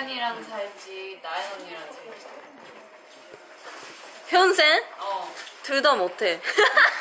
현센이랑 살지 나연 언니랑 살지. 현센? 어. 둘 다 못해.